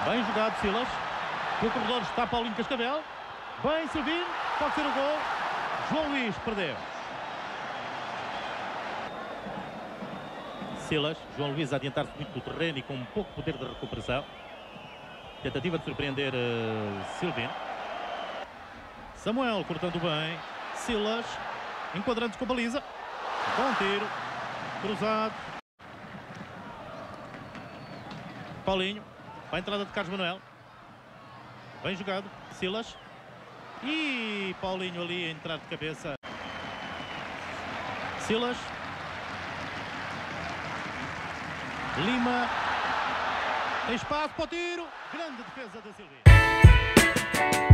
Bem jogado, Silas. Pelo corredor está Paulinho Cascavel. Bem servido. Pode ser o gol. João Luís perdeu. Silas. João Luís a adiantar-se muito do terreno e com um pouco poder de recuperação. Tentativa de surpreender Silvino. Samuel cortando bem. Silas. Enquadrando-se com a baliza. Bom tiro. Cruzado. Paulinho. Para a entrada de Carlos Manuel. Bem jogado. Silas. E Paulinho ali a entrar de cabeça. Silas. Lima. Tem espaço para o tiro. Grande defesa da Silvino.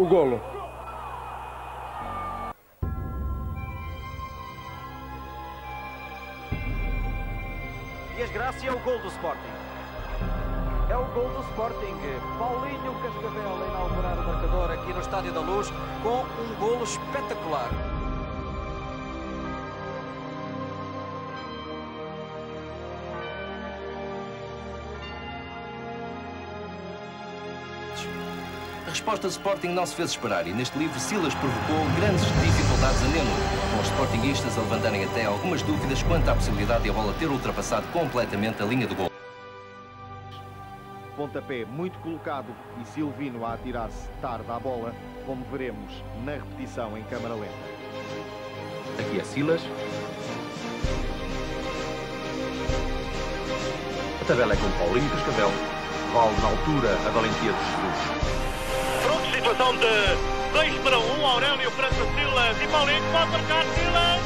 o golo. Dias Graça é o gol do Sporting. É o gol do Sporting. Paulinho Cascavel a inaugurar o marcador aqui no Estádio da Luz com um golo espetacular. A resposta do Sporting não se fez esperar e neste livro Silas provocou grandes dificuldades a Neno, com os sportinguistas a levantarem até algumas dúvidas quanto à possibilidade de a bola ter ultrapassado completamente a linha do gol. Pontapé muito colocado e Silvino a atirar-se tarde à bola, como veremos na repetição em câmara lenta. Aqui é Silas. A tabela é com Paulinho Cascavel. Vale na altura a valentia de Jesus. Pronto, situação de 2-1, Aurélio frente a Silas e Paulinho pode marcar Silas.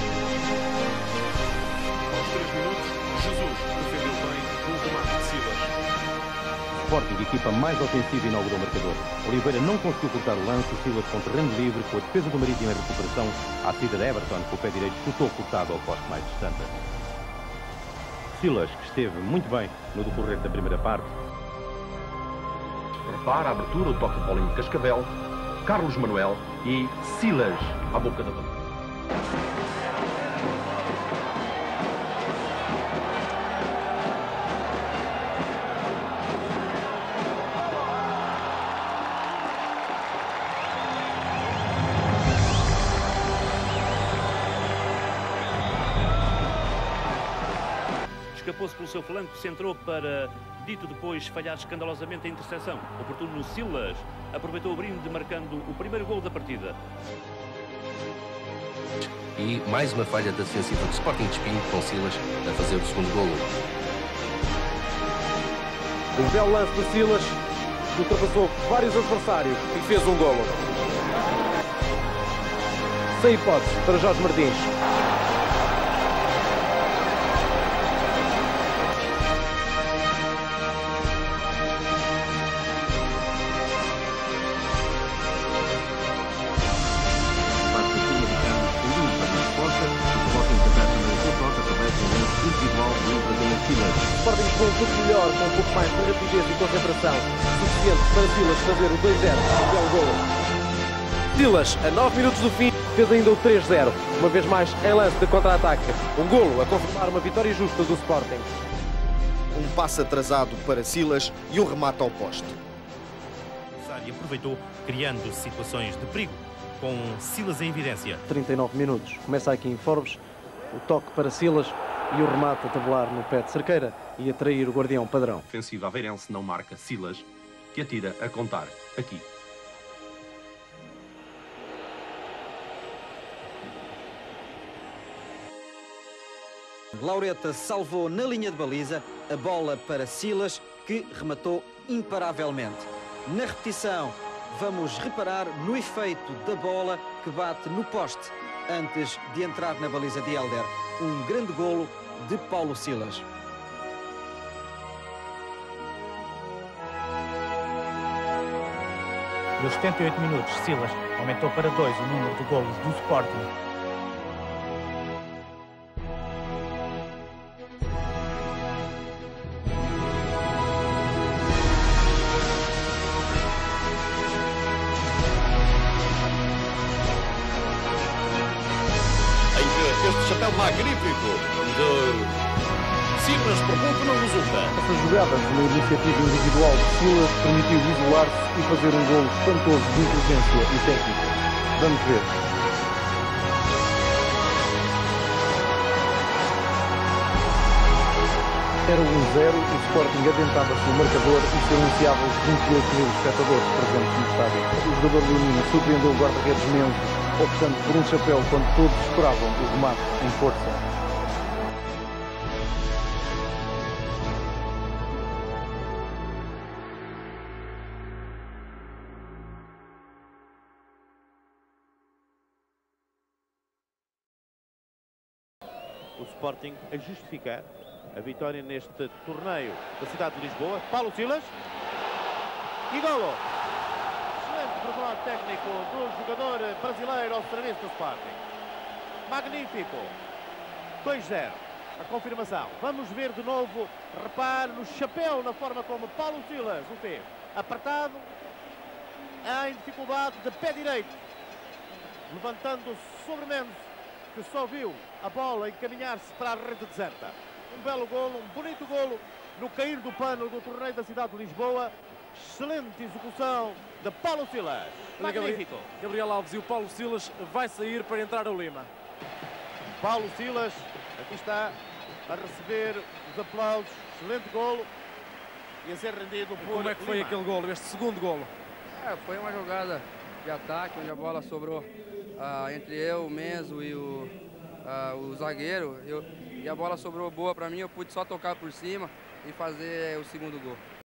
Aos 3 minutos, Jesus defendeu bem o remate de Silas. Sporting, equipa mais ofensiva, inaugurou o marcador. Oliveira não conseguiu cortar o lance, o Silas com terreno livre, com a defesa do Marítimo em recuperação, à saída de Everton, com o pé direito, chutou cortado ao poste mais distante. Silas, que esteve muito bem no decorrer da primeira parte. Repara a abertura, o toque de Paulinho Cascavel, Carlos Manuel e Silas à boca da bola. Escapou-se pelo seu flanco, centrou para, dito depois, falhar escandalosamente a interseção. Oportuno Silas aproveitou o brinde, marcando o primeiro gol da partida. E mais uma falha da defensiva do Sporting de Espinho, com Silas a fazer o segundo golo. Um belo lance de Silas, que ultrapassou vários adversários e fez um golo. Sem hipótese para Jorge Martins. O Sporting jogou um pouco melhor, com um pouco mais de rapidez e concentração, suficiente para Silas fazer o 2-0, um belo golo. Silas, a 9 minutos do fim, fez ainda o 3-0, uma vez mais em lance de contra-ataque. Um golo a confirmar uma vitória justa do Sporting. Um passe atrasado para Silas e um remate ao poste. E aproveitou, criando situações de perigo, com Silas em evidência. 39 minutos, começa aqui em Forbes, o toque para Silas e o remate a tabular no pé de Cerqueira e atrair o guardião padrão. Ofensiva aveirense não marca Silas, que atira a contar aqui. Laureta salvou na linha de baliza a bola para Silas, que rematou imparavelmente. Na repetição, vamos reparar no efeito da bola que bate no poste antes de entrar na baliza de Helder. Um grande golo de Paulo Silas. E aos 78 minutos, Silas aumentou para 2 o número de golos do Sporting. Este chapéu magnífico de Silas por pouco não resulta. Essa jogada, uma iniciativa individual de Silas, permitiu isolar-se e fazer um golo espantoso de inteligência e técnica. Vamos ver. Era 1-0, o Sporting adentava-se no marcador e silenciava os 28.000 espectadores presentes no estádio. O jogador leonino surpreendeu o guarda-redes Menzo, optando por um chapéu quando todos esperavam o remate em força. O Sporting a justificar a vitória neste torneio da cidade de Lisboa. Paulo Silas e golo! Excelente plano técnico do jogador brasileiro ao serviço do Sporting. Magnífico. 2-0. A confirmação. Vamos ver de novo. Repare no chapéu, na forma como Paulo Silas o fez. Apertado, em dificuldade de pé direito, levantando sobre Mendes, que só viu a bola encaminhar-se para a rede deserta. Um belo golo, um bonito golo no cair do pano do torneio da cidade de Lisboa. Excelente execução de Paulo Silas. Magnífico. Gabriel Alves e o Paulo Silas vai sair para entrar o Lima. Paulo Silas, aqui está, a receber os aplausos. Excelente golo. E a ser rendido por Como é que foi Lima. aquele golo, este segundo golo? Foi uma jogada de ataque, onde a bola sobrou entre eu, o Menzo e o zagueiro. E a bola sobrou boa para mim, eu pude só tocar por cima e fazer o segundo gol.